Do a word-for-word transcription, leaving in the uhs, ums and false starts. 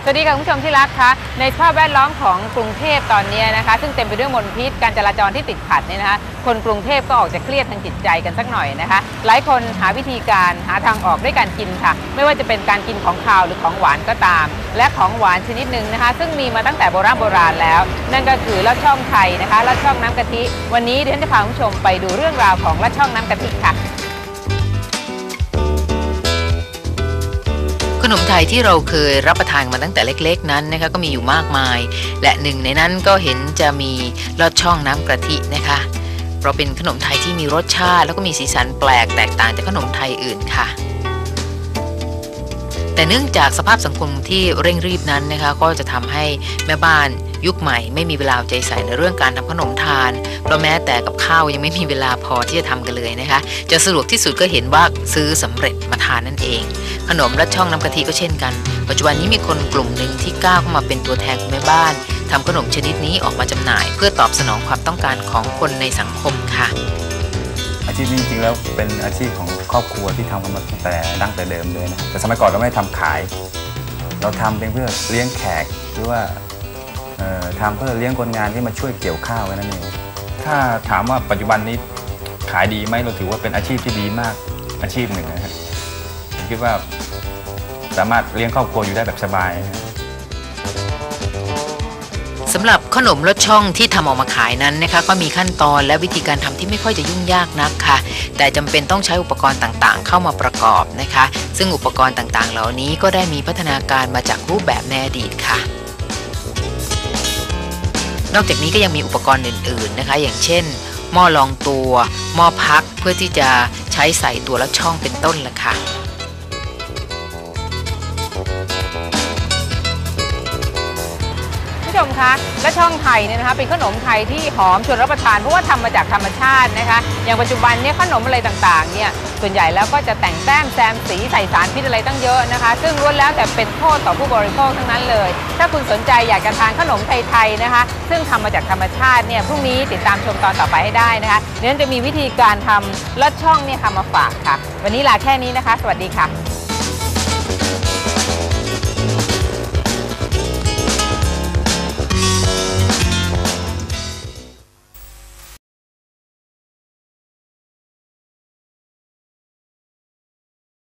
สวัสดีค่ะคุณผู้ชมที่รักคะในสภาพแวดล้อมของกรุงเทพตอนนี้นะคะซึ่งเต็มไปด้วยมลพิษการจราจรที่ติดขัดเนี่ยนะคะคนกรุงเทพก็ออกจะเครียดทางจิตใจกันสักหน่อยนะคะหลายคนหาวิธีการหาทางออกด้วยการกินค่ะไม่ว่าจะเป็นการกินของคาวหรือของหวานก็ตามและของหวานชนิดหนึ่งนะคะซึ่งมีมาตั้งแต่โบราณโบราณแล้วนั่นก็คือลอดช่องไทยนะคะลอดช่องน้ำกะทิวันนี้ดิฉันจะพาคุณผู้ชมไปดูเรื่องราวของลอดช่องน้ำกะทิค่ะขนมไทยที่เราเคยรับประทานมาตั้งแต่เล็กๆนั้นนะคะก็มีอยู่มากมายและหนึ่งในนั้นก็เห็นจะมีลอดช่องน้ำกะทินะคะเพราะเป็นขนมไทยที่มีรสชาติแล้วก็มีสีสันแปลกแตกต่างจากขนมไทยอื่นค่ะแต่เนื่องจากสภาพสังคมที่เร่งรีบนั้นนะคะก็จะทำให้แม่บ้านยุคใหม่ไม่มีเวลาใจใส่ในเรื่องการทำขนมทานเพราะแม้แต่กับข้าวยังไม่มีเวลาพอที่จะทำกันเลยนะคะจะสะดวกที่สุดก็เห็นว่าซื้อสำเร็จมาทานนั่นเองขนมลอดช่องน้ำกะทิก็เช่นกันปัจจุบันนี้มีคนกลุ่มหนึ่งที่ก้าวเข้ามาเป็นตัวแทนของแม่บ้านทำขนมชนิดนี้ออกมาจำหน่ายเพื่อตอบสนองความต้องการของคนในสังคมค่ะอาชีพนี้จริงๆแล้วเป็นอาชีพของครอบครัวที่ทำกันมาตั้งแต่ดั้งแต่เดิมเลยนะแต่สมัยก่อนเราไม่ทำขายเราทำเป็นเพื่อเลี้ยงแขกหรือว่าทำเพื่อเลี้ยงคนงานที่มาช่วยเกี่ยวข้าวนั่นเองถ้าถามว่าปัจจุบันนี้ขายดีไหมเราถือว่าเป็นอาชีพที่ดีมากอาชีพหนึ่งนะครับผมคิดว่าสามารถเลี้ยงครอบครัวอยู่ได้แบบสบายสำหรับขนมลอดช่องที่ทำออกมาขายนั้นนะคะก็มีขั้นตอนและวิธีการทำที่ไม่ค่อยจะยุ่งยากนักค่ะแต่จำเป็นต้องใช้อุปกรณ์ต่างๆเข้ามาประกอบนะคะซึ่งอุปกรณ์ต่างๆเหล่านี้ก็ได้มีพัฒนาการมาจากรูปแบบในอดีตค่ะนอกจากนี้ก็ยังมีอุปกรณ์อื่นๆนะคะอย่างเช่นหม้อรองตัวหม้อพักเพื่อที่จะใช้ใส่ตัวลอดช่องเป็นต้นละค่ะผู้ชมคะและช่องไทยเนี่ยนะคะเป็นขนมไทยที่หอมชวนรับประทานเพราะว่าทำมาจากธรรมชาตินะคะอย่างปัจจุบันเนี่ยขนมอะไรต่างๆเนี่ยส่วนใหญ่แล้วก็จะแต่งแต้มแซมสีใส่สารพิษอะไรตั้งเยอะนะคะซึ่งล้วนแล้วแต่เป็นโทษต่อผู้บริโภคทั้งนั้นเลยถ้าคุณสนใจอยากจะทานขนมไทยๆนะคะซึ่งทำมาจากธรรมชาติเนี่ยพรุ่งนี้ติดตามชมตอนต่อไปให้ได้นะคะเดี๋ยวจะมีวิธีการทำลอดช่องเนี่ยค่ะมาฝากค่ะวันนี้ลาแค่นี้นะคะสวัสดีค่ะ